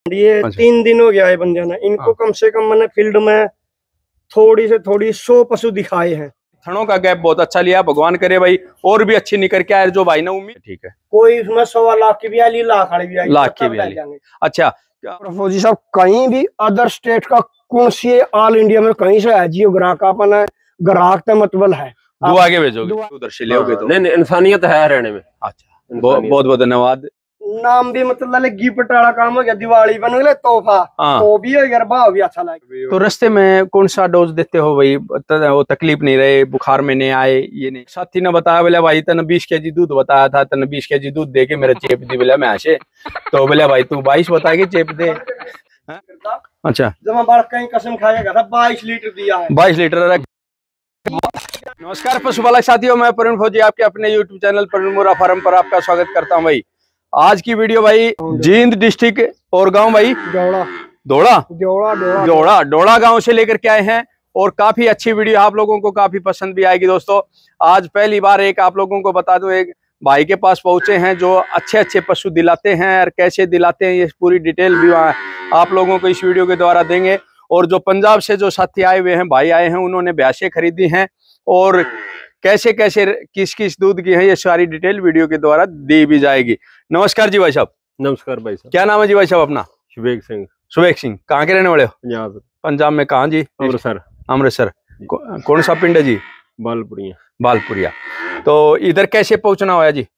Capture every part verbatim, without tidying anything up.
ये अच्छा। तीन दिन हो गया है बन जाना इनको। हाँ। कम से कम मैंने फील्ड में थोड़ी से थोड़ी सौ पशु दिखाए हैं। थनों का गैप बहुत अच्छा लिया, भगवान करे भाई और भी अच्छी निकल के आए जो भाई ने उम्मीद। ठीक है, कोई इसमें सवा लाख की भी आई, लाख वाली भी आई, लाख की तब भी ले आई। जाएंगे। अच्छा, फौजी साहब कहीं भी अदर स्टेट का कौन सी ऑल इंडिया में कहीं से है जियो ग्राहक अपन है, ग्राहक का मतलब है दो आगे भेजोगे उधर से ले तो नहीं नहीं इंसानियत है हरियाणा में। अच्छा, बहुत बहुत बहुत धन्यवाद। नाम भी मतलब गिफ्ट वाला काम हो गया, दिवाली बन गया तोहफा हाँ। तो भी हो गया, भाव भी अच्छा लगे। तो रास्ते में कौन सा डोज देते हो भाई? वो तकलीफ नहीं रहे, बुखार में नहीं आए, ये नहीं। साथी ने बताया बोले भाई तने बीस के जी दूध बताया था, तने बीस के जी दूध दे के मेरा चेप दी बोले मैं आशे तो बोले भाई तू बाईस बता के चेप दे। अच्छा, जब हम बार कहीं कसम खाएगा था बाईस लीटर दिया है। बाईस लीटर। नमस्कार पशुपालक साथियों, मैं प्रवीण फौजी आपके अपने YouTube channel Praveen Murrah farm पर आपका स्वागत करता हूं। भाई आज की वीडियो भाई जींद डिस्ट्रिक्ट और गांव भाई डोड़ा दौड़ा डोड़ा डोड़ा डोड़ा डोड़ा गांव से लेकर के आए हैं और काफी अच्छी वीडियो आप लोगों को काफी पसंद भी आएगी। दोस्तों आज पहली बार एक आप लोगों को बता दूं, एक भाई के पास पहुंचे हैं जो अच्छे अच्छे पशु दिलाते हैं और कैसे दिलाते हैं ये पूरी डिटेल भी आप लोगों को इस वीडियो के द्वारा देंगे। और जो पंजाब से जो साथी आए हुए हैं, भाई आए हैं, उन्होंने भैंसें खरीदी हैं और कैसे कैसे किस किस दूध की है ये सारी डिटेल वीडियो के द्वारा दी भी जाएगी। नमस्कार जी भाई साहब। नमस्कार भाई साहब। क्या नाम है जी भाई साहब अपना? शुभेग सिंह। शुभेग सिंह, कहाँ के रहने वाले हो? पंजाब। पंजाब में कहाँ जी? अमृतसर। अमृतसर। कौन सा पिंड है जी? बालपुरिया। बालपुरिया। तो इधर कैसे पहुंचना हुआ जी?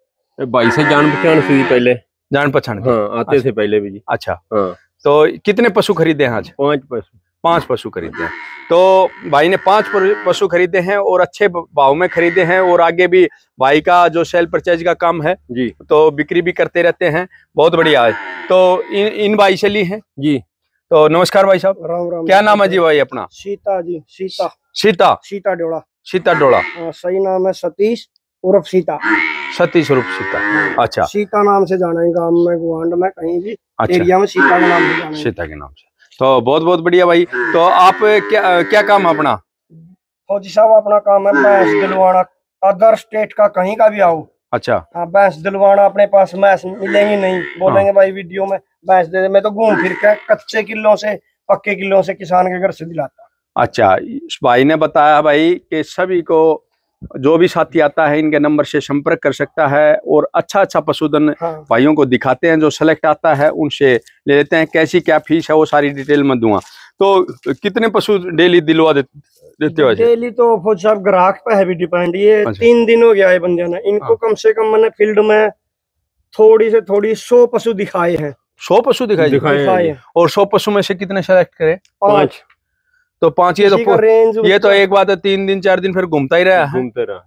भाई से जान पहचान हुई पहले। जान पहचान? हाँ, आते अच्छा। थे पहले भी जी। अच्छा, हाँ। तो कितने पशु खरीदे हैं आज? पांच पशु। पांच पशु खरीदे हैं। तो भाई ने पांच पशु खरीदे हैं और अच्छे भाव में खरीदे हैं और आगे भी भाई का जो सेल परचेज का काम है जी, तो बिक्री भी करते रहते हैं, बहुत बढ़िया है। तो इन इन भाई से ली है जी। तो नमस्कार भाई साहब। राम राम। क्या नाम है जी भाई अपना? सीता जी। सीता सीता सीता डोड़ा। सीता डोड़ा। हाँ, सही नाम है सतीश उर्फ सीता। सतीश उर्फ सीता। अच्छा, सीता नाम से जाना है गांव में, गुआंड में, कहीं भी अच्छा। एरिया में सीता के नाम से जाना है। सीता के नाम से। तो बहुत बहुत बढ़िया भाई। तो आप क्या क्या काम है अपना? फौजी साहब अपना काम है भैंस दिलवाना, अदर स्टेट का कहीं का भी आओ। अच्छा। हाँ, भैंस दिलवाना। अपने पास भैंस मिलेंगी नहीं, बोलेंगे हाँ। भाई वीडियो में भैंस दे दे। मैं तो घूम फिर के कच्चे किलों से पक्के किलों से किसान के घर से दिलाता। अच्छा, इस भाई ने बताया भाई कि सभी को जो भी साथी आता है इनके नंबर से संपर्क कर सकता है और अच्छा अच्छा पशुधन हाँ। भाइयों को दिखाते हैं, जो सेलेक्ट आता है उनसे ले लेते हैं। कैसी क्या फीस है वो सारी डिटेल में दूंगा। तो कितने पशु डेली दिलवा दे, देते हो? डेली तो फौजी साहब ग्राहक पे है भी डिपेंड। ये अच्छा। तीन दिन हो गया है बन जाना इनको। हाँ। कम से कम मैंने फील्ड में थोड़ी से थोड़ी सौ पशु दिखाए हैं। सौ पशु दिखाए दिखाए और सौ पशु में से कितने सेलेक्ट करे? पांच। तो पांच। ये तो ये तो एक बात है, तीन दिन चार दिन फिर घूमता ही रहा है। घूमते रहा।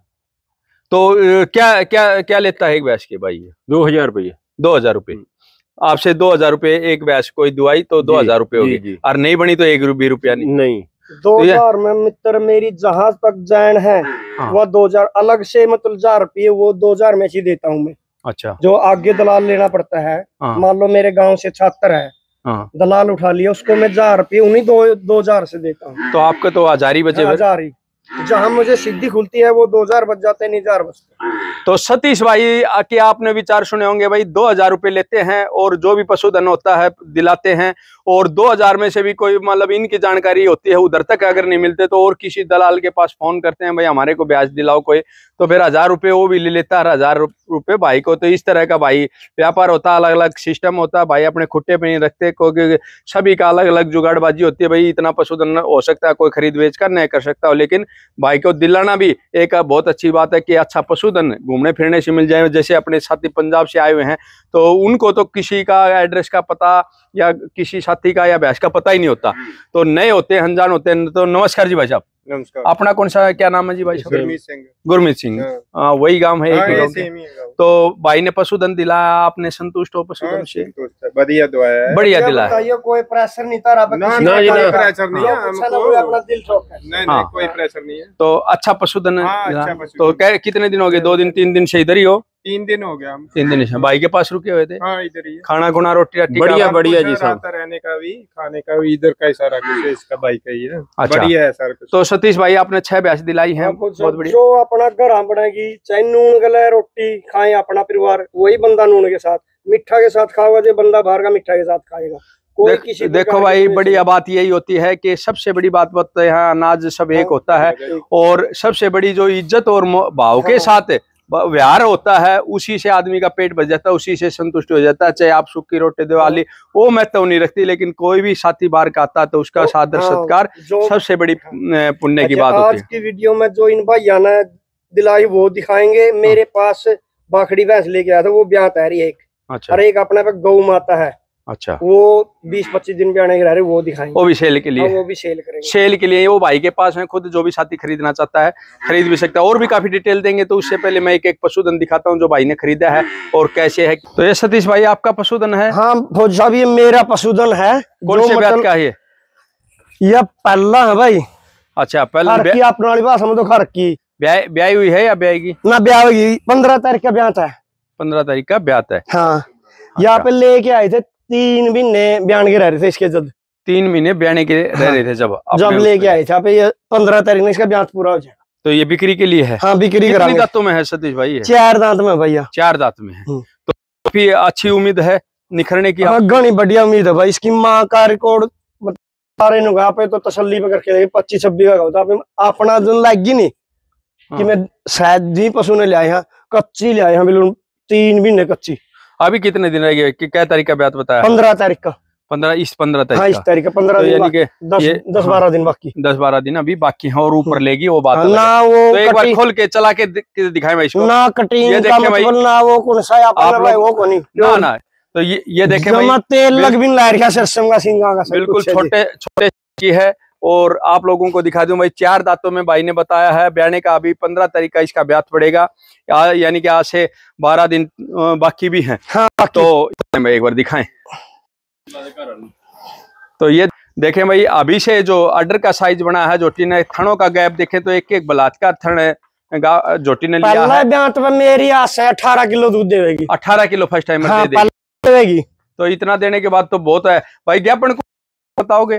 तो क्या क्या क्या लेता है एक भैंस की भाई? दो हजार रुपये। दो हजार रुपये आपसे दो हजार रुपये एक भैंस कोई दुआई तो दो हजार रुपये होगी और नहीं बनी तो एक भी रुपया नहीं। नहीं, दो हजार में मित्र मेरी जहाज तक जैन है। हाँ। वो दो हजार अलग से मतलब हजार रुपये वो दो हजार में ही देता हूँ मैं। अच्छा। जो आगे दलाल लेना पड़ता है। हाँ। मान लो मेरे गांव से छात्र है। हाँ। दलाल उठा लिया उसको मैं हजार रुपये उन्हीं दो दो हजार से देता हूँ। तो आपके तो हजार ही बचे? हजार ही। जहाँ मुझे सिद्धि खुलती है वो दो हजार बच जाते हैं, नहीं हजार बचते। तो सतीश भाई के आपने विचार सुने होंगे भाई, दो हजार रुपये लेते हैं और जो भी पशुधन होता है दिलाते हैं और दो हजार में से भी कोई मतलब इनकी जानकारी होती है उधर तक अगर नहीं मिलते तो और किसी दलाल के पास फोन करते हैं भाई हमारे को ब्याज दिलाओ कोई, तो फिर हजार रुपये वो भी ले लेता है, हजार रुपये भाई को। तो इस तरह का भाई व्यापार होता है, अलग अलग सिस्टम होता है। भाई अपने खुट्टे पे नहीं रखते क्योंकि सभी का अलग अलग जुगाड़बाजी होती है। भाई इतना पशुधन हो सकता है कोई खरीद बेच कर नहीं कर सकता हो, लेकिन भाई को दिलाना भी एक बहुत अच्छी बात है कि अच्छा पशुधन घूमने फिरने से मिल जाए। जैसे अपने साथी पंजाब से आए हुए हैं तो उनको तो किसी का एड्रेस का पता या किसी साथी का या भैंस का पता ही नहीं होता, तो नए होते हैं, अनजान होते हैं। तो नमस्कार जी भाई साहब। नमस्कार। अपना कौन सा क्या नाम है जी भाई साहब? गुरमीत सिंह। गुरमीत सिंह। हाँ, वही गांव है, एक ही गांव। तो भाई ने पशुधन दिलाया, आपने संतुष्ट हो पशुधन से? बढ़िया दुआया है। बढ़िया दिलाया। कोई प्रेशर नहीं था? ना प्रेशर नहीं है हमको, अपना दिल ठोक है। नहीं नहीं कोई प्रेशर नहीं है। तो अच्छा पशुधन। तो कितने दिन हो गए? दो दिन तीन दिन से इधर ही हो? तीन दिन हो गया हम। तीन दिन से भाई के पास रुके हुए थे? हाँ, इधर ही। खाना खुना रोटी राटी बढ़िया बढ़िया जी साहब। रहने का भी खाने का भी इधर का सारा कुछ इसका भाई का ही है। अच्छा। बढ़िया है सर। तो सतीश भाई आपने छह भैंस दिलाई है, बहुत बढ़िया। जो अपना घर बनेगी चाहे नून गले रोटी खाए अपना परिवार, वही बंदा नून के साथ मिठा के साथ खाओगा जो बंदा बाहर का मिठा के साथ खाएगा। कोई देख, किसी देखो भाई बढ़िया बात यही होती है कि सबसे बड़ी बात बताते हैं अनाज सब एक होता है, और सबसे बड़ी जो इज्जत और भाव के साथ व्यवहार होता है उसी से आदमी का पेट भर जाता है, उसी से संतुष्ट हो जाता है। चाहे आप सूखी रोटी दिवाली वो महत्व नहीं रखती, लेकिन कोई भी साथी बाहर का आता तो उसका सादर सत्कार सबसे बड़ी पुण्य की बात होती है। आज की वीडियो में जो इन भाइयों ने दिलाई वो दिखाएंगे। मेरे पास बाखड़ी भैंस लेके आया था, वो ब्याह तैयारी एक। अच्छा। और एक अपने पे गौ माता है। अच्छा। वो बीस पच्चीस दिन ब्याने के रह रहे, वो दिखाएंगे। वो भी सेल के लिए। वो भी सेल करेंगे। सेल के लिए वो भाई के पास है खुद, जो भी साथी खरीदना चाहता है खरीद भी सकता है। और भी काफी डिटेल देंगे, तो उससे पहले मैं एक एक पशुधन दिखाता हूँ जो भाई ने खरीदा है और कैसे है। तो ये सतीश भाई आपका पशुधन है? हाँ फौज साहब ये मेरा पशुधन है। कौन से ब्याह का है? यह पहला है भाई। अच्छा पहला अपने वाली भाषा में तो घर की ब्याह हुई है या ब्याहगी? ना ब्याह होगी, पंद्रह तारीख का ब्याह था। पंद्रह तारीख का ब्याह है। हाँ यहाँ पे लेके आए थे, तीन महीने ब्यान के रह रहे थे इसके, जब तीन महीने ब्याने के रह रहे थे जब जब लेके आए थे। ये पंद्रह तारीख में इसका ब्याह पूरा हो जाएगा। तो ये बिक्री के लिए है? हाँ बिक्री कराएंगे। कितने दांतों में है सतीश भाई? चार दांत में भैया। चार दांत में है, तो काफी अच्छी उम्मीद है निखरने की। हाँ घनी बढ़िया उम्मीद है भाई। इसकी माँ का रिकॉर्ड सारे पे तो तसल्ली पे करके पच्चीस छब्बीस का होता अपना दिन लाएगी नहीं कि मैं शायद जी पशु ने लिया, कच्ची लिया बिल्कुल तीन महीने कच्ची। अभी कितने दिन रह गए? क्या तारीख का ब्याह बताया? पंद्रह तारीख का। पंद्रह इस पंद्रह तारीख हाँ, इस तारीख का पंद्रह तो यानी कि दस बारह दिन बाकी। दस बारह दिन अभी बाकी है, और ऊपर लेगी वो बात ना। वो तो एक बार खोल के चला के दिखाए भाई इसको। ना कटिंग का मतलब ना वो कौन सा आप लोग वो कौन ना ना। तो ये ये देखे भाई तेल लग भी ला रहा सरसों का सिंगा का बिल्कुल छोटे छोटे की है। और आप लोगों को दिखा दूं भाई चार दांतों में भाई ने बताया है ब्याने का। अभी पंद्रह तारीख का इसका ब्याह पड़ेगा, यानी कि आज से बारह दिन बाकी भी हैं। हाँ, तो एक बार दिखाएं। तो ये देखें भाई अभी से जो अडर का साइज बना है, जोटी ने थनों का गैप देखें तो एक एक बलात्कार थन जोटी ने लिया है। ब्याह तो मेरी आस है अठारह किलो दूध देगी। अठारह किलो फर्स्ट टाइम हाँ, दे देगी। तो इतना देने के बाद तो बहुत है भाई। ज्ञापन को बताओगे?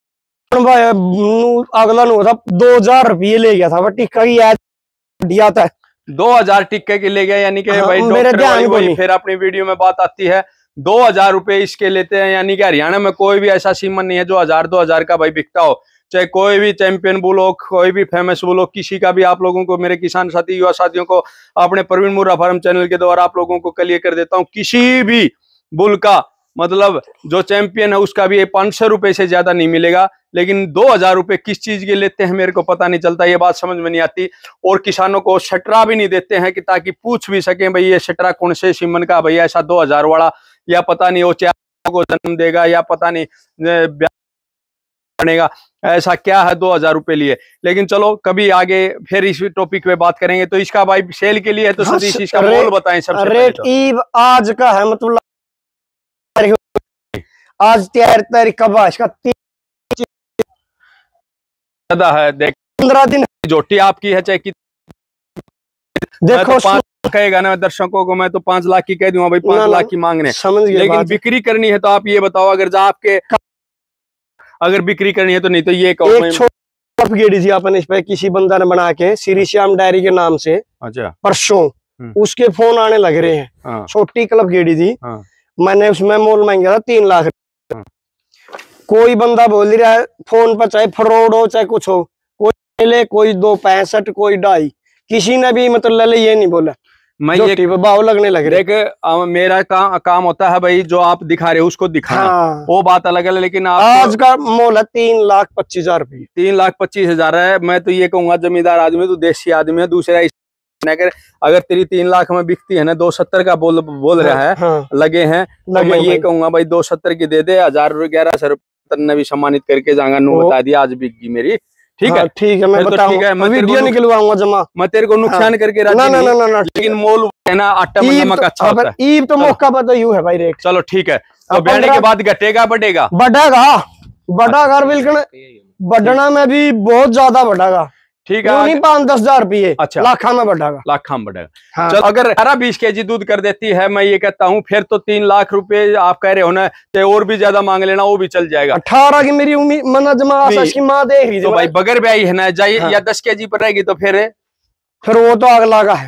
अगला नु था दो हजार रुपये ले गया था टिक्का की दिया था। दो हजार टिक्के के ले गया, यानी कि हाँ, भाई मेरे ध्यान को नहीं। फिर अपनी वीडियो में बात आती है दो हजार रुपए इसके लेते हैं, यानी कि हरियाणा में कोई भी ऐसा सीमन नहीं है जो हजार दो हजार का भाई बिकता हो। चाहे कोई भी चैंपियन बुल हो, कोई भी फेमस बुल हो, किसी का भी। आप लोगों को मेरे किसान साथी युवा साथियों को अपने प्रवीण मुर्रा फार्म चैनल के द्वारा आप लोगों को क्लियर कर देता हूँ, किसी भी बुल का मतलब जो चैंपियन है उसका भी पांच सौ रुपए से ज्यादा नहीं मिलेगा। लेकिन दो हजार रुपए किस चीज के लेते हैं मेरे को पता नहीं चलता, ये बात समझ में नहीं आती। और किसानों को शटरा भी नहीं देते हैं कि ताकि पूछ भी सके भाई ये शटरा कौन से सीमन का भैया ऐसा दो हजार वाला, या पता नहीं वो चार को जन्म देगा, या पता नहीं बनेगा, ऐसा क्या है दो हजार रुपए लिए। लेकिन चलो कभी आगे फिर इस टॉपिक पे बात करेंगे। तो इसका भाई सेल के लिए है, तो सतीश इसका मोल बताएं सबसे पहले। रेट ईब आज का है, मतलब आज तेरह तारीख का बाईस का ज्यादा है। देख पंद्रह दिन जोटी आपकी है, चाहे कि देखो तो पांच कहेगा ना दर्शकों को, मैं तो पांच लाख की कह दूंगा भाई, पांच लाख की मांग रहे। लेकिन बिक्री करनी है तो आप ये बताओ, अगर आपके अगर बिक्री करनी है तो, नहीं तो ये गेड़ी थी अपन इस पे किसी बंदा ने बना के श्री श्याम डायरी के नाम से। अच्छा। परसों उसके फोन आने लग रहे हैं। छोटी क्लब गेड़ी थी। हाँ। मैंने उसमें मोल मांगा था तीन लाख। हाँ। कोई बंदा बोल रहा है फोन पर, चाहे फ्रॉड हो चाहे कुछ हो, कोई ले कोई दो पैंसठ कोई ढाई, किसी ने भी मतलब ले ले ये नहीं बोला। मैं ये भाव लगने लग रहे। देख मेरा का, काम होता है भाई जो आप दिखा रहे हो उसको दिखाना। हाँ। वो बात अलग है, लेकिन आज का मोल है तीन लाख पच्चीस हजार रुपये। तीन लाख पच्चीस हजार है। मैं तो ये कहूंगा जमींदार आदमी तो देसी आदमी है। दूसरा अगर अगर तेरी तीन लाख में बिकती है ना, दो सत्तर का बोल बोल रहा है। हाँ। लगे हैं तो मैं ये कहूंगा भाई दो सत्तर की दे दे, हजार ग्यारह सौ रुपये ने भी सम्मानित करके जाऊंगा। नू बता दिया आज बिक गई मेरी। ठीक है ठीक है, मैं ठीक है, मैं वीडियो निकलवाऊंगा जमा। मैं तेरे को नुकसान करके ना ना ना ना, लेकिन मोल है ना आटा नमक अच्छा होता है। ईब तो मौका पर तो यूं है भाई रेट। चलो ठीक है, तो ब्याने के बाद घटेगा बढ़ेगा? बढ़ेगा बढ़ेगा बिल्कुल, बढ़ना में भी बहुत ज्यादा बढ़ेगा। ठीक है, नहीं पाँच दस हजार रुपये। अच्छा, लाखा में बढ़ेगा। लाखा में बढ़ेगा। हाँ। चलो अगर अठारह बीस के जी दूध कर देती है, मैं ये कहता हूँ फिर तो तीन लाख रुपए आप कह रहे हो ना, चाहे और भी ज्यादा मांग लेना वो भी चल जाएगा। अठारह की मेरी उम्मीद मना जमा की माँ देख रही तो भाई बगैर ब्याही है ना जाइए। हाँ। या दस के जी पर रहेगी तो फिर फिर वो तो अगला का है।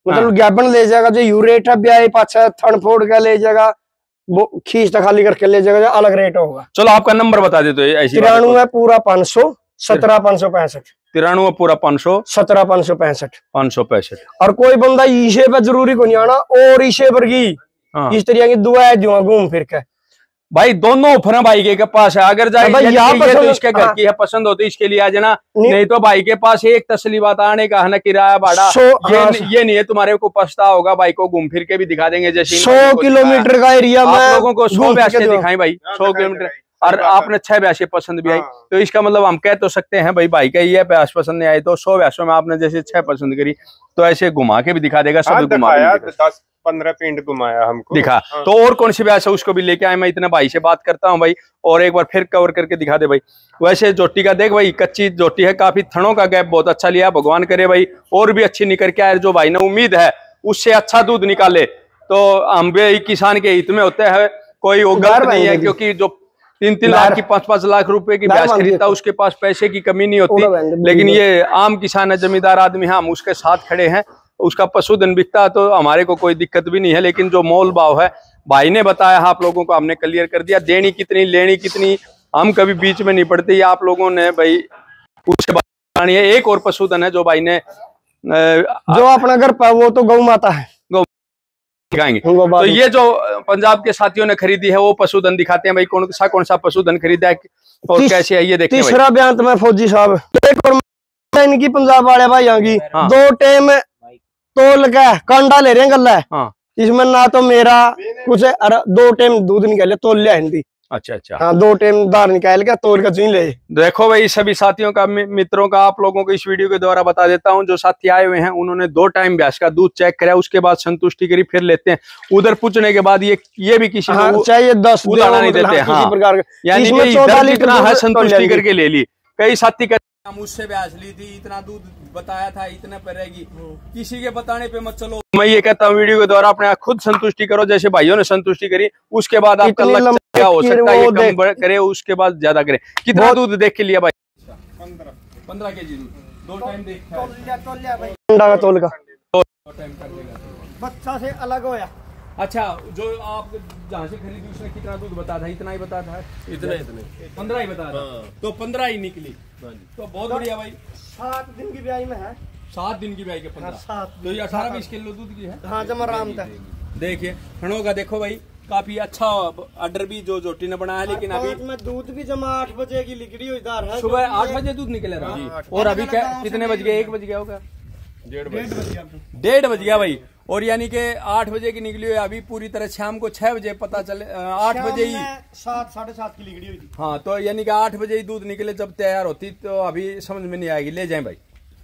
मतलब ज्ञापन ले जाएगा जो यू रेट है ब्याह पाछा थन फोड़ के ले जाएगा, वो खींचता खाली करके ले जाएगा, अलग रेट होगा। चलो आपका नंबर बता दे। तो ऐसी तिरानवे पूरा पाँच सौ सत्रह पाँच सौ पैंसठ तिरानवे पूरा पाँच सौ सत्रह पाँच सौ पैंसठ पाँच सौ पैंसठ। और कोई बंदा ईशे पे जरूरी को नहीं आना और ईशे पर की इस तरह की दुआ जुआ घूम फिर के भाई दोनों ऑफर भाई के पास है। अगर जाए ये, ये तो इसके घर की है, पसंद होती इसके लिए आ जाना, नहीं तो भाई के पास एक तसली बात आने का है ना, किराया भाड़ा ये, हाँ, ये नहीं है तुम्हारे को पछता होगा। भाई को घूम फिर के भी दिखा देंगे, जैसे सौ किलोमीटर का एरिया में आप लोगों को सौ ब्यासे दिखाएं भाई, सौ किलोमीटर और आपने छह ब्यासे पसंद भी आई तो इसका मतलब हम कह तो सकते हैं भाई भाई का ये ब्यास पसंद नहीं आई तो सौ ब्यासों में आपने जैसे छह पसंद करी तो ऐसे घुमा के भी दिखा देगा, सब घुमा पंद्रह पिंड घुमाया हमको दिखा। हाँ। तो और कौन सी ब्यास है उसको भी लेके आए, मैं इतना भाई से बात करता हूँ भाई और एक बार फिर कवर करके दिखा दे भाई। वैसे जोटी का देख भाई, कच्ची जोटी है, काफी थनों का गैप बहुत अच्छा लिया, भगवान करे भाई और भी अच्छी निकल के आए, जो भाई ने उम्मीद है उससे अच्छा दूध निकाले। तो हम भी किसान के हित में होते हैं, कोई वो गलत नहीं है, क्योंकि जो तीन तीन लाख की पांच पांच लाख रुपए की ब्याज खरीदता उसके पास पैसे की कमी नहीं होती, लेकिन ये आम किसान है, जमींदार आदमी है, हम उसके साथ खड़े हैं, उसका पशुधन बिकता तो हमारे को कोई दिक्कत भी नहीं है। लेकिन जो मोल भाव है भाई ने बताया, आप लोगों को हमने क्लियर कर दिया, देनी कितनी लेनी कितनी हम कभी बीच में नहीं पड़ते, आप लोगों ने भाई उसके बाद है। एक और पशुधन है जो भाई ने जो अपना घर पर वो तो गौ माता है, गौ दिखाएंगे। तो ये जो पंजाब के साथियों ने खरीदी है वो पशुधन दिखाते हैं भाई, कौन सा कौन सा पशुधन खरीदा है और कैसे है ये देखिए। तीसरा बयान तो मैं फौजी साहब इनकी पंजाब वाले भाई की हाँ। दो टाइम तोल का कांडा ले रहे हैं गला हाँ। इसमें ना तो मेरा कुछ दो टाइम दूध निकाले तोल लिया हिंदी। अच्छा अच्छा हाँ, दो टाइम दार निकाल के तोल का चुन ले। देखो भाई सभी साथियों का मित्रों का आप लोगों को इस वीडियो के द्वारा बता देता हूं, जो साथी आए हुए हैं उन्होंने दो टाइम भैंस का दूध चेक कराया, उसके बाद संतुष्टि करी, फिर लेते हैं। उधर पूछने के बाद ये ये भी किसी हाँ, चाहिए दस उदाहरण नहीं देते हाँ, यानी जितना है संतुष्टि करके ले ली। कई साथी का मुझसे ब्याज ली थी, इतना दूध बताया था, इतना पे रहेगी, किसी के बताने पे मत चलो। मैं ये कहता हूँ वीडियो के द्वारा अपने खुद संतुष्टि करो, जैसे भाइयों ने संतुष्टि करी, उसके बाद आपका लक्ष्य क्या हो सकता है, ये कम करे उसके बाद ज्यादा करे। कितना दूध देख के लिया भाई? पंद्रह पंद्रह के जी दूध, दो टाइम देखा तोल का बच्चा से अलग होया। अच्छा, जो आप जहाँ से खरीदी उसने कितना दूध बताया था? इतना ही बताया था, इतना इतने पंद्रह ही बताया था, तो पंद्रह ही निकली, तो बहुत बढ़िया भाई। सात दिन की ब्याई में है, सात दिन की ब्याई के पंद्रह, सात तो ये अठारह बीस किलो दूध की है। हाँ जमा राम था। देखिए खड़ों का देखो भाई, काफी अच्छा ऑर्डर भी जो जोटी ने बनाया, लेकिन अभी में दूध भी जमा आठ बजे की लिकड़ी हुई दार है, सुबह आठ बजे दूध निकले रहा। और अभी कितने बज गए? एक बज गया होगा, डेढ़ बज गया, डेढ़ बज गया भाई। और यानी कि आठ बजे की निकली हुई, अभी पूरी तरह शाम को छह बजे पता चले, आठ बजे ही सात साढ़े सात की लिकड़ी हुई थी। हाँ, तो यानी कि आठ बजे ही दूध निकले, जब तैयार होती तो अभी समझ में नहीं आएगी। ले जाएं भाई,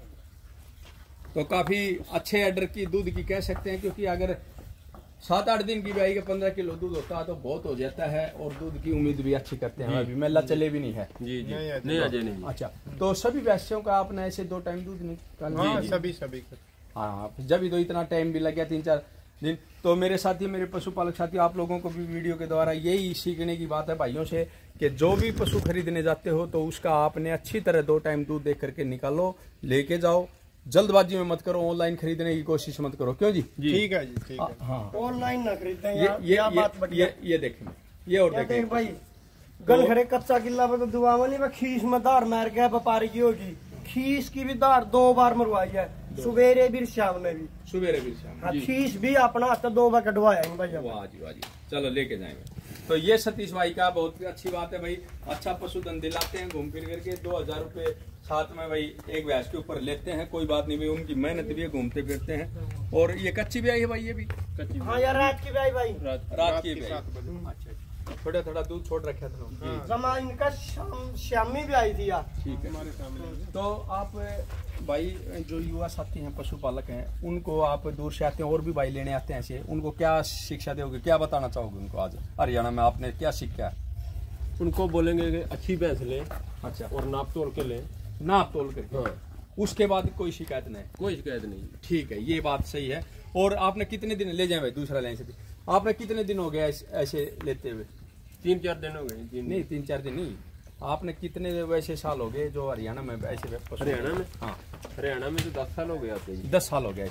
तो काफी अच्छे ऑर्डर की दूध की कह सकते हैं, क्योंकि अगर सात आठ दिन की ब्याई के पंद्रह किलो दूध होता है तो बहुत हो जाता है, और दूध की उम्मीद भी अच्छी करते हैं। अभी मेला चले भी नहीं है जी जी नहीं, नहीं अजय नहीं। अच्छा, तो सभी भैंसों का आपने ऐसे दो टाइम दूध निकाल? सभी सभी हाँ, जब भी तो इतना टाइम भी लग गया, तीन चार दिन। तो मेरे साथी, मेरे पशुपालक साथी, आप लोगों को भी वीडियो के द्वारा यही सीखने की बात है भाइयों से, कि जो भी पशु खरीदने जाते हो तो उसका आपने अच्छी तरह दो टाइम दूध देख करके निकालो, लेके जाओ, जल्दबाजी में मत करो, ऑनलाइन खरीदने की कोशिश मत करो। क्यों जी? ठीक है जी, ठीक है। हाँ, ऑनलाइन ना खरीदें। ये ये ये ये देखें, ये और देखें भाई, गल खड़े कच्चा किला पे तो दुआ नहीं, खीस में धार मार के व्यापारी की होगी, खीस की भी धार दो बार मरवाई है, सुबेरे भी शाम में भी, सुबेरे भी शाम। खीस भी अपना हाथ दो बार कटवाया है भाई। वाह जी वाह जी, चलो लेके जाएंगे। तो ये सतीश भाई का बहुत अच्छी बात है भाई, अच्छा पशुधन दिलाते हैं, घूम फिर करके दो हजार रुपए साथ में भाई एक भैंस के ऊपर लेते हैं, कोई बात नहीं भाई, उनकी मेहनत भी है, घूमते फिरते हैं। और ये कच्ची ब्याई है भाई, ये भी कच्ची? हाँ यार, रात की ब्याई भाई, रात की ब्याई। अच्छा, थोड़ा थोड़ा दूध छोड़ रखा था जमा, इनका शाम शामी भी आई थी यार। ठीक है, तो आप भाई जो युवा साथी हैं, पशुपालक हैं, उनको आप दूर से आते हैं और भी भाई लेने आते हैं ऐसे, उनको क्या शिक्षा दोगे, क्या बताना चाहोगे उनको? आज हरियाणा में आपने क्या सीखा है? उनको बोलेंगे कि अच्छी भैंस ले, अच्छा, और नाप तोल के ले, नाप तोल करके। हाँ। उसके बाद कोई शिकायत नहीं? कोई शिकायत नहीं। ठीक है, ये बात सही है। और आपने कितने दिन ले जाए भाई, दूसरा लाइन से आपने कितने दिन हो गया ऐसे लेते हुए? तीन चार दिन हो गए। नहीं, तीन चार दिन नहीं, आपने कितने वैसे साल हो गए जो हरियाणा में ऐसे? हरियाणा में? हाँ, हरियाणा में तो दस साल हो गए आते हैं। दस साल हो गए ऐसे।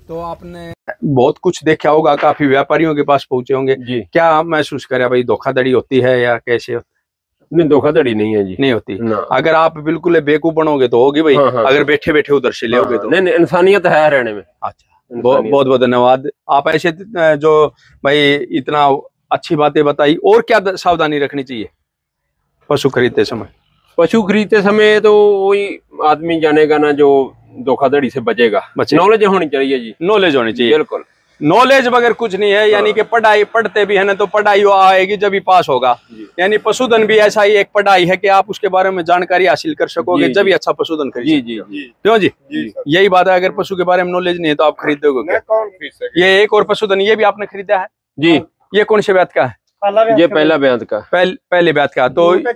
तो आपने बहुत कुछ देखा होगा, काफी व्यापारियों के पास पहुंचे होंगे जी। क्या महसूस करे भाई, धोखाधड़ी होती है या कैसे? नहीं, धोखाधड़ी नहीं है जी, नहीं होती ना। अगर आप बिल्कुल बेवकूफ बनोगे तो होगी भाई। हाँ, हाँ। अगर बैठे बैठे उधर से ले हाँ, तो नहीं, नहीं, इंसानियत है हरियाणा में। अच्छा, बहुत बहुत धन्यवाद। आप ऐसे जो भाई इतना अच्छी बातें बताई, और क्या सावधानी रखनी चाहिए पशु खरीदते समय? पशु खरीदते समय तो वही आदमी जानेगा ना जो धोखाधड़ी से बचेगा। नॉलेज होनी चाहिए जी, नॉलेज होनी चाहिए, बिल्कुल। नॉलेज बगैर कुछ नहीं है। यानी कि पढ़ाई पढ़ते भी है ना तो पढ़ाई आएगी जब भी पास होगा। यानी पशुधन भी ऐसा ही एक पढ़ाई है कि आप उसके बारे में जानकारी हासिल कर सकोगे जब भी अच्छा पशुधन खरीद सकते हो। क्यों जी? यही बात है, अगर पशु के बारे में नॉलेज नहीं है तो आप खरीदोगे क्या? कौन खरीद सके? ये एक और पशुधन ये भी आपने खरीदा है जी। ये कौन से ब्यात का है? ये पहला ब्यात का, पहले ब्यात का।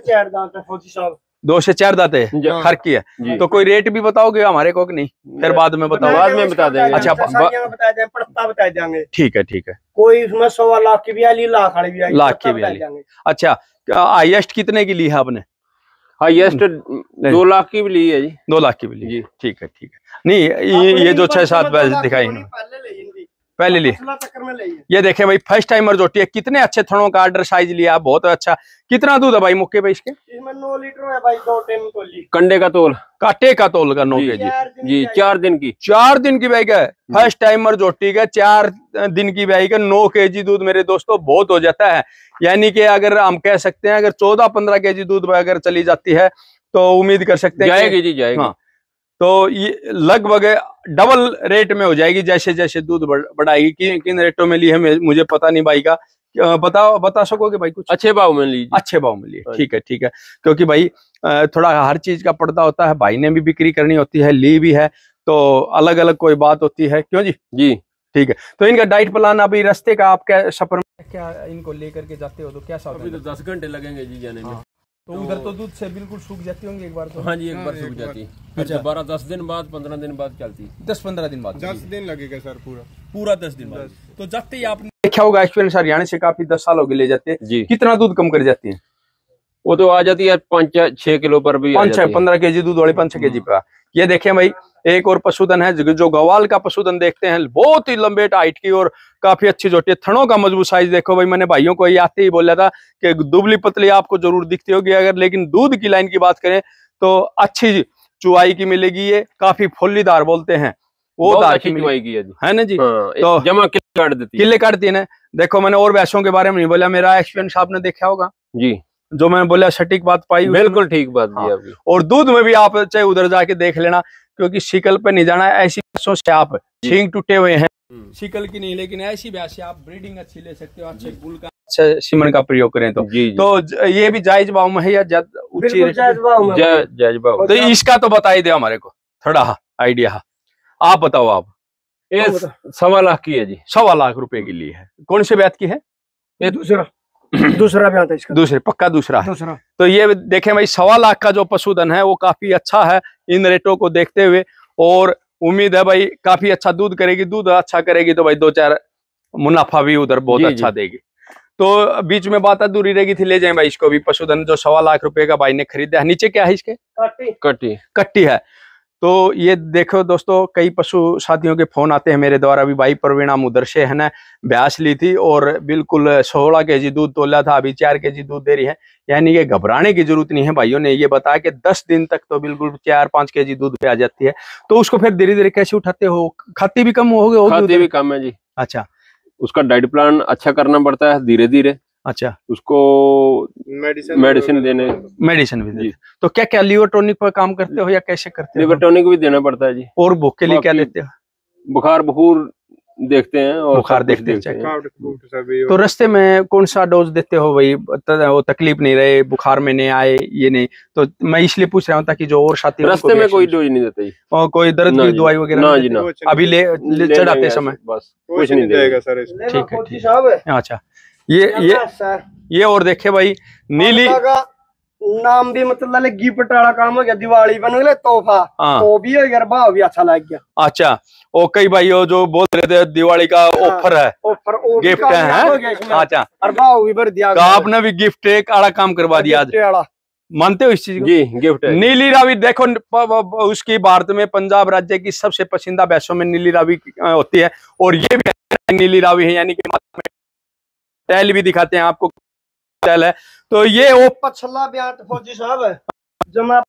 तो दो से चार दांत है, खर की है। तो कोई रेट भी बताओगे हमारे को कि नहीं? फिर बाद में बताओ, बाद में बता देंगे। अच्छा, बता दें, पड़ता बता देंगे। ठीक है, ठीक है। कोई इसमें सवा लाख की भी आई, लाख वाली भी आई, लाख की भी आई। अच्छा, हाईएस्ट कितने की ली है आपने? हाईएस्ट दो लाख की भी ली है जी। दो लाख की भी ली, ठीक है, ठीक है। नहीं, ये ये जो छह सात बैल दिखाई पहले ली, ये देखे भाई फर्स्ट टाइमर जोटी है। कितने अच्छे थनों का आर्डर साइज लिया, बहुत अच्छा। कितना दूध है भाई मुक्के भाई इसके? इसमें नौ लीटर है भाई, दो टाइम तोली। कंडे का तोल, काटे का तोल का नौ के जी जी। चार दिन की चार दिन की बैग है फर्स्ट टाइमर जोटी का, चार दिन की बैग है। नौ के जी दूध मेरे दोस्तों बहुत हो जाता है। यानी कि अगर हम कह सकते हैं अगर चौदह पंद्रह के जी दूध अगर चली जाती है तो उम्मीद कर सकते हैं जाएगी जी, जाएगी। हाँ, तो ये लगभग डबल रेट में हो जाएगी जैसे जैसे दूध बढ़ाएगी। कि, किन रेटों में ली है मुझे पता नहीं भाई का, बता बता सकोगे भाई कुछ? अच्छे भाव में ली, अच्छे भाव में ली, ठीक है, ठीक है। क्योंकि भाई थोड़ा हर चीज का पर्दा होता है, भाई ने भी बिक्री करनी होती है, ली भी है, तो अलग अलग कोई बात होती है। क्यों जी? जी, ठीक है। तो इनका डाइट प्लान अभी रास्ते का आप क्या सफर में क्या इनको लेकर के जाते हो तो क्या साथ? अभी तो दस घंटे लगेंगे जी जाने में। तो उधर तो दूध से बिल्कुल सूख जाती होंगी एक बार तो? हाँ जी, एक बार सूख जाती। फिर दोबारा दस दिन बाद, पंद्रह दिन बाद चलती। दस पंद्रह दिन बाद? दस दिन लगेगा सर, पूरा पूरा दस दिन बाद। तो जाते ही आपने देखा होगा एक्सपीरियंस हरियाणा से काफी दस साल हो गए ले जाते हैं जी। कितना दूध कम कर जाती है? वो तो आ जाती है पाँच छह किलो पर भी, पाँच छह पंद्रह के जी दूध वाले पाँच छह के जी पर। ये देखें भाई, एक और पशुधन है जो गवाल का पशुधन देखते हैं, बहुत ही लंबे हाइट की और काफी अच्छी जोटी है। थनों का मजबूत साइज देखो भाई, मैंने भाइयों को ये आते ही बोला था कि दुबली पतली आपको जरूर दिखती होगी अगर, लेकिन दूध की लाइन की बात करें तो अच्छी चुवाई की मिलेगी। ये काफी फुल्लीदार बोलते हैं, वो दार की चुवाई की है ना जी। हाँ, तो जमा किले काट देती है, किले काटती है ना। देखो मैंने और भैंसों के बारे में नहीं बोला, मेरा एक्सपीरियंस आपने देखा होगा जी। जो मैंने बोला सटीक बात पाई, बिल्कुल ठीक बात दी आपकी। और दूध में भी आप चाहे उधर जाके देख लेना, क्योंकि शिकल पे नहीं जाना। ऐसी भैंसों से आप सींग टूटे हुए हैं, शिकल की नहीं, लेकिन ऐसी भैंस से आप ब्रीडिंग अच्छी ले सकते हो, अच्छे गुल का अच्छा सीमन का प्रयोग करें तो जी, जी। तो ये भी जायज भाव में है या जायज भाव? तो इसका तो बता ही दे हमारे को थोड़ा आइडिया, आप बताओ। आप सवा लाख की है जी, सवा लाख रुपए की ली है। कौन से ब्यात की है? ये दूसरा दूसरा ब्यात है इसका, दूसरे पक्का दूसरा है। दूसरा। तो ये देखें भाई, सवा लाख का जो पशुधन है वो काफी अच्छा है इन रेटों को देखते हुए, और उम्मीद है भाई काफी अच्छा दूध करेगी। दूध अच्छा करेगी तो भाई दो चार मुनाफा भी उधर बहुत अच्छा देगी। तो बीच में बात अधूरी रहेगी थी, ले जाए भाई इसको भी। पशुधन जो सवा लाख रुपए का भाई ने खरीदा है। नीचे क्या है इसके? कट्टी कट्टी कट्टी है। तो ये देखो दोस्तों, कई पशु साथियों के फोन आते हैं मेरे द्वारा भी, भाई प्रवीणा उधर से है ना भैंस ली थी और बिल्कुल सोलह के जी दूध तोला था, अभी चार के जी दूध दे रही है। यानी कि घबराने की जरूरत नहीं है। भाइयों ने ये बताया कि दस दिन तक तो बिल्कुल चार पांच के जी दूध पे आ जाती है। तो उसको फिर धीरे धीरे कैसे उठाते हो? खाती भी कम हो गई? खाती भी कम है जी। अच्छा, उसका डाइट प्लान अच्छा करना पड़ता है धीरे धीरे। अच्छा, उसको मेडिसिन मेडिसिन देने मेडिसिन भी देते। तो क्या क्या लीवर टॉनिक पर काम करते हो या कैसे करते हो? लीवर टॉनिक भी देना पड़ता है जी। और भूख के लिए क्या देते हो? बुखार बखूर देखते हैं और बुखार देखते हैं। तो रास्ते में कौन सा डोज देते हो भाई, वो तकलीफ नहीं रहे, बुखार में नहीं आए, ये नहीं? तो मैं इसलिए पूछ रहा हूँ ताकि जो और साथी रास्ते में कोई डोज नहीं देते और कोई दर्द की दवाई वगैरह ना जी ना, अभी ले, ले चढ़ाते समय बस कुछ नहीं देगा सर। ठीक है, ठीक है। अच्छा, ये ये ये और देखे भाई, नीली नाम भी मतलब गिफ्ट वाला काम हो गया, दिवाली बन गए तोहफा, तो भी हो गया, भाव भी अच्छा लग गया। अच्छा, ओ कई भाई जो बोल रहे थे दिवाली का ऑफर है, ऑफर गिफ्ट है। अच्छा, और भाव भी भर दिया, आपने भी गिफ्ट एक आड़ा काम करवा दिया आज। मानते हो इस चीज को? जी गिफ्ट है। नीली रावी देखो, उसकी भारत में पंजाब राज्य की सबसे पसंदीदा भैंसों में नीली रावी होती है, और ये भी नीली रावी है, यानी कि टैल भी दिखाते हैं आपको, टैल है। तो ये वो पछला बयान फौजी साहब है, जब मैं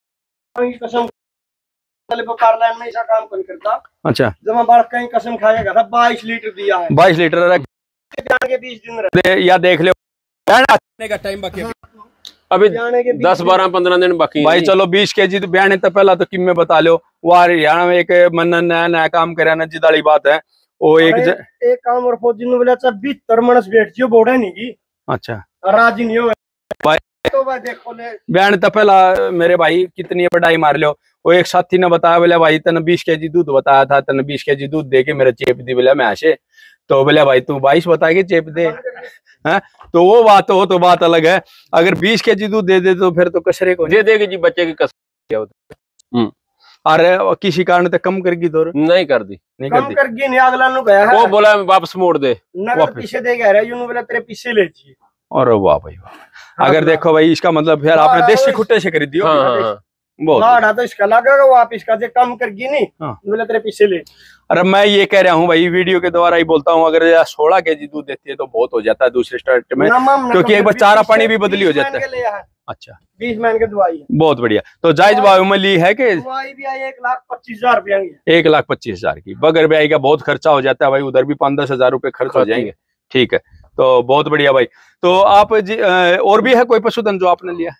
कसम कारलाइन में ऐसा काम नहीं करता। अच्छा, जब मैं बार कहीं कसम खाएगा था, बाईस लीटर दिया है। बाईस लीटर के बीस दिन रहते या देख लो का टाइम बाकी अभी दस बारह पंद्रह दिन बाकी भाई। चलो बीस के जी तो बयाने तो पहला तो किम में बता लो। वो हरियाणा में एक मन नया नया काम करे ना, जिद वाली बात है वो एक ज... एक काम और फौजी ने बोला बीतर मनस बैठ जियो बोड़ा नहीं की। अच्छा, राजी नहीं हो भाई, तो भाई देखो ले बयान तो पहला मेरे भाई कितनी बढ़ाई मार लो। वो एक साथी ने बताया, बोले भाई तने बीस के जी दूध बताया था, तने बीस के जी दूध दे के मेरा चेप दी, बोले मैं ऐसे। तो बोले भाई तू बाईस बता के चेप दे है, तो वो बात हो तो बात अलग है। अगर बीस के जी दूध दे दे तो फिर तो कचरे को दे देगी जी, बच्चे की कसम क्या होता है। अरे किसी कारण तक कम करगी तो नहीं कर दी, नहीं कम कर दी। करगी नहीं, अगला नु गया है वो बोला वापस मोड़ दे, नगद पीछे दे गया है, यूं बोला तेरे पीछे ले जी। और वाह भाई वाह, अगर देखो भाई इसका मतलब फिर आपने देसी खुट्टे से खरीदी हो। हाँ, हाँ, बहुत लाड़ा तो इसका लगेगा, वो आप इसका जे कम करगी नहीं, बोले तेरे पीछे ले। अरे मैं ये कह रहा हूँ भाई, वीडियो के द्वारा ही बोलता हूँ, अगर सोलह के जी दूध देती है तो बहुत हो जाता है दूसरे स्टार्ट में, क्योंकि एक बार चारा पानी भी बदली हो जाता है। अच्छा, बीस महीने की दवाई है, बहुत बढ़िया। तो जायज भाव में ली है कि दवाई भी आई एक लाख पच्चीस हजार रुपया की, एक लाख पच्चीस हजार की बगैर ब्याज का बहुत खर्चा हो जाता है भाई, उधर भी पाँच दस हजार रुपए खर्च हो जाएंगे। ठीक है, तो बहुत बढ़िया भाई। तो आप जी और भी है कोई पशुधन जो आपने लिया?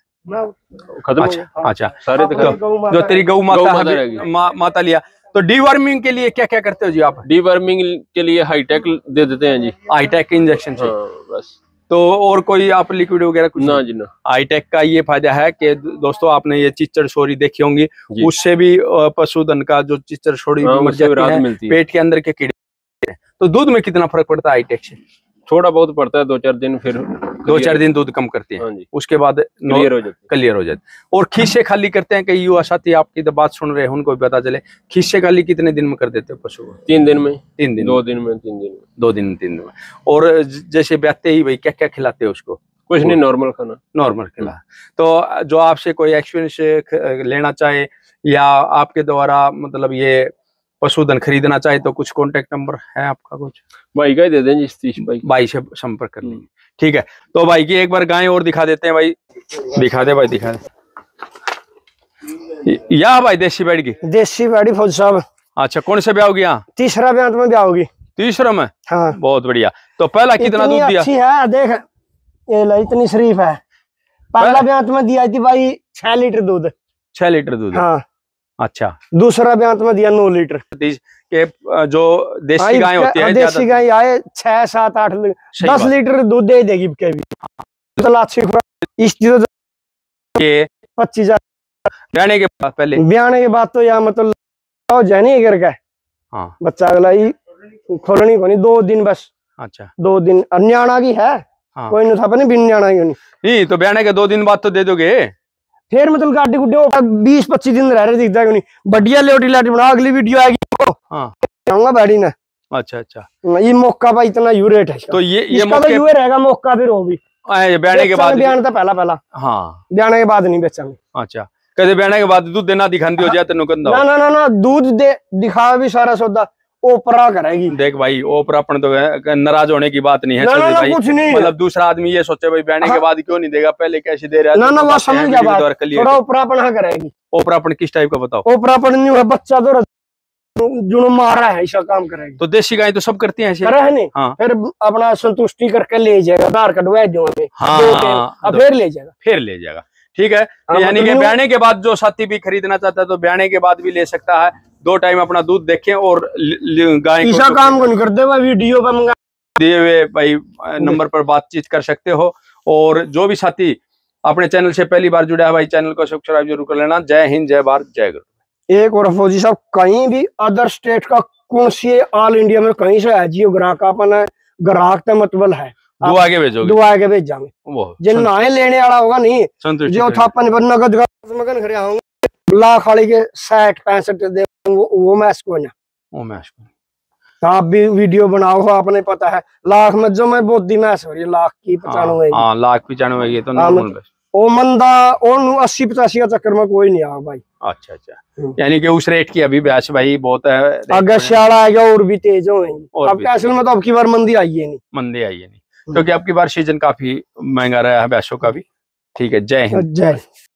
खत्म। अच्छा, अच्छा, सारे तो जो तेरी गौ माता माता लिया, तो डीवर्मिंग के लिए क्या क्या करते हो जी आप? डीवर्मिंग के लिए हाईटेक दे देते हैं जी, हाईटेक इंजेक्शन से। हाँ, बस। तो और कोई आप लिक्विड वगैरह कुछ? ना जी ना। हाईटेक का ये फायदा है कि दोस्तों आपने ये चिच्चड़ सोरी देखी होंगी, उससे भी पशुधन का जो चिच्चड़ सोरी मर जाती है, पेट के अंदर के कीड़े, तो दूध में कितना फर्क पड़ता है हाईटेक से? थोड़ा बहुत पड़ता है, दो चार दिन, फिर दो चार दिन दूध कम करती है। हाँ जी। उसके बाद क्लियर हो जाती क्लियर हो जाती। और खीसे खाली करते हैं, कई युवा साथी आपकी तो बात सुन रहे हैं, उनको भी पता चले, खीसे खाली कितने दिन में कर देते हो पशु को? तीन दिन में, तीन दिन दो दिन में, तीन दिन में, दो दिन तीन दिन में। और जैसे ब्याते ही भाई क्या क्या खिलाते हो उसको? कुछ नहीं, नॉर्मल खाना, नॉर्मल खिला। तो जो आपसे कोई एक्सपीरियंस लेना चाहे या आपके द्वारा मतलब ये पशुधन खरीदना चाहे तो कुछ कांटेक्ट नंबर है आपका? कुछ भाई का ही दे देंगे, सतीश भाई भाई से संपर्क कर लेंगे। ठीक है, तो भाई की एक बार गाय और दिखा देते हैं भाई, दिखा दे भाई, दिखा दे। या भाई देसी बैठ की, देसी बैठी फौज साहब। अच्छा, कौन से ब्याह होगी? यहाँ तीसरा ब्याह में ब्याह होगी। तीसरा में? हाँ, बहुत बढ़िया। तो पहला कितना दूध दिया? अच्छी है, देख ये ला, इतनी शरीफ है। पहला ब्याह में दिया थी भाई छह लीटर दूध। छह लीटर दूध? हाँ। अच्छा, दूसरा ब्याह में दिया नौ लीटर। के जो देसी गाय होती है, देसी गाय आए छह सात आठ दस लीटर दूध दे देगी कभी तो अच्छी खुराक। पच्चीस हजार ब्याने के बाद, पहले ब्याने के बाद तो यार मतलब जानी करके हाँ बच्चा अगला ही खोलनी को नहीं, दो दिन बस। अच्छा, दो दिन अन्याणा की है। हाँ। कोई नहीं था पर नहीं बिन न्याणा की नहीं। नहीं तो ब्याने के दो दिन बाद तो दे दोगे फिर मतलब गाड़ी गुड्डे बीस पच्चीस दिन रह रहे दिखता नहीं। बढ़िया लेटी लाटी बना, अगली वीडियो आएगी आऊंगा बैठी ना। अच्छा अच्छा, ये मौका भाई इतना यू रेट है तो ये ये मौका तो यूं रहेगा मौका फिर वो भी ब्याने के बाद। ब्यान तो पहला पहला हाँ, ब्याने के बाद नहीं बेचेंगे। अच्छा, कहते ब्याने के बाद दूध देना दिखाती हो जाए तो ना ना ना ना दूध दे दिखा भी सारा सौदा ओपरा करेगी। देख भाई ओपरा अपन तो नाराज होने की बात नहीं है, ना, ना, ना, कुछ नहीं मतलब दूसरा आदमी ये सोचे भाई ब्याने के बाद क्यों नहीं देगा, पहले कैसे दे रहा है? ना ना वो समझ गया बात, थोड़ा ओपरापन करेगी। ओपरापन किस टाइप का बताओ? ओपरापन नहीं है, बच्चा तो जुनू मारा है ऐसा काम करेगी। तो देसी गाय तो सब करती हैं करे है नहीं। हाँ। फिर अपना संतुष्टि करके ले जाएगा, आधार कटवा जो हाँ, फिर ले जाएगा फिर ले जाएगा ठीक है। यानी कि ब्याने के बाद जो साथी भी खरीदना चाहता है तो ब्याने के बाद भी ले सकता है, दो टाइम अपना दूध देखें और गाय ऐसा काम को नहीं करते हुए वीडियो पर मंगा दिए हुए भाई नंबर पर बातचीत कर सकते हो। और जो भी साथी अपने चैनल से पहली बार जुड़ा है भाई चैनल को सब्सक्राइब जरूर कर लेना। जय हिंद, जय भारत, जय गुरु। एक और फौजी साहब कहीं भी अदर स्टेट का कौन सी ऑल इंडिया में कहीं से है जियो ग्राहक अपन है, ग्राहक का मतलब है दो आगे भेजोगे, दो आगे भेज जाएंगे जिन नाए लेने वाला होगा नहीं जो था अपन नगद मगन खड़े होंगे लाख वाली के साठ पैंसठ दे वो, वो मैच को ना वो मैच को आप भी वीडियो बनाओ आपने पता है लाख में जो मैं बहुत दी मैच हो रही है लाख की पचानवे हाँ लाख पचानवे तो वो मंदा और अस्सी पचासी का चक्कर में कोई नहीं आ भाई। अच्छा अच्छा, यानी कि उस रेट की अभी ब्याज भाई बहुत है। अगर सियाड़ा आएगा और भी तेज होंगे। अब असल में तो अब की बार मंदी आई है नहीं, मंदी आई है नहीं, क्योंकि अब की बार सीजन काफी महंगा रहा है ब्यासों का भी। ठीक है, जय हिंद। जय